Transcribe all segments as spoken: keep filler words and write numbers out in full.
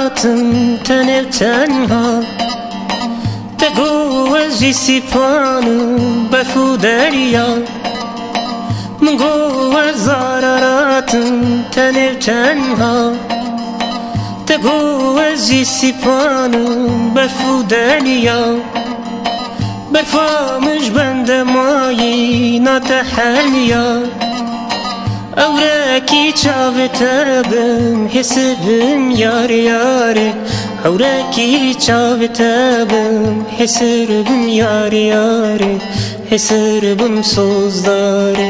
هاتم تنه تنها تگو از جیسی پانم بفو دریا من گو از زاراراتم تنه تنها تگو از جیسی پانم بفو دریا برفامش بند مایی ناتحلیا أوراكي شافتها بم حسبم يار ياري أوراكي شافتها بم حسبم يار ياري حسبم سوزداري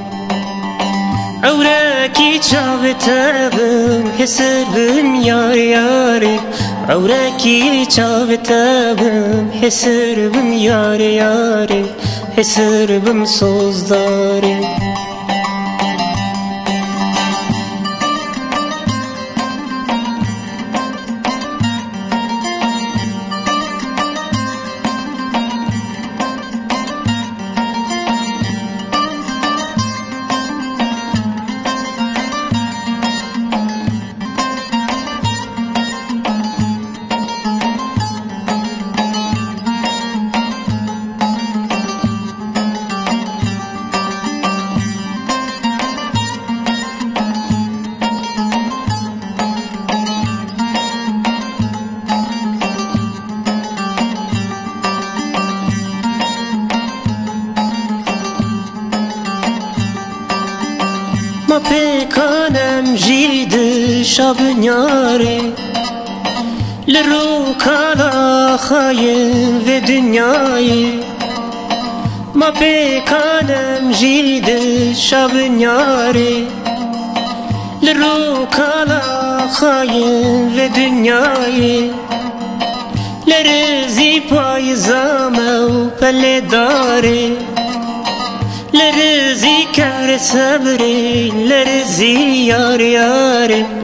أوراكي شافتها بم حسبم يار ياري أوراكي شافتها بم حسبم يار ياري حسبم سوزداري ما پیکانم جید شب نیاری لرو کالا خایم و دنیایی ما پیکانم جید شب نیاری لرو کالا خایم و دنیایی لرزی پای زامو پل داری لرزي كار صبري لرزي يار ياري